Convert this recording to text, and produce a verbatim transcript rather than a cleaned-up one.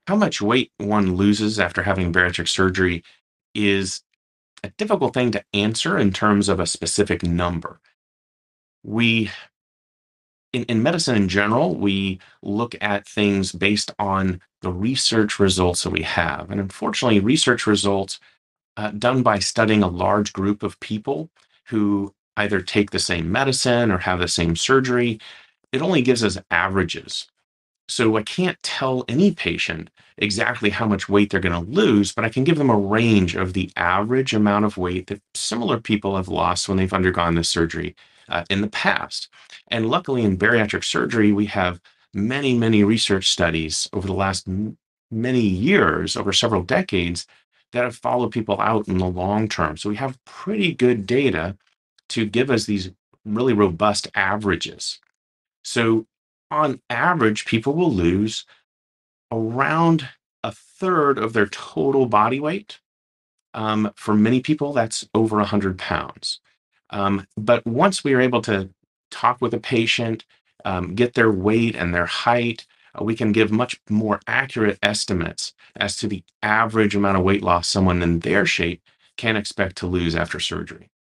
How much weight one loses after having bariatric surgery is a difficult thing to answer in terms of a specific number. We, in, in medicine in general, we look at things based on the research results that we have. And unfortunately, research results uh, done by studying a large group of people who either take the same medicine or have the same surgery, it only gives us averages. So I can't tell any patient exactly how much weight they're going to lose, but I can give them a range of the average amount of weight that similar people have lost when they've undergone this surgery uh, in the past. And luckily, in bariatric surgery, we have many, many research studies over the last m- many years, over several decades, that have followed people out in the long term. So we have pretty good data to give us these really robust averages. So, on average, people will lose around a third of their total body weight. Um, for many people, that's over one hundred pounds. Um, but once we are able to talk with a patient, um, get their weight and their height, uh, we can give much more accurate estimates as to the average amount of weight loss someone in their shape can expect to lose after surgery.